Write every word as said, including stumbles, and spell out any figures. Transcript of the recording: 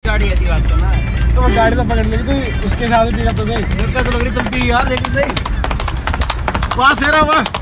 गाड़ी ऐसी बात तो ना तो मैं गाड़ी तो पकड़ लेगी तो उसके साथ भी तो दे तो लग रही चलती है यार, देखिए सही वाह सेरा वाह।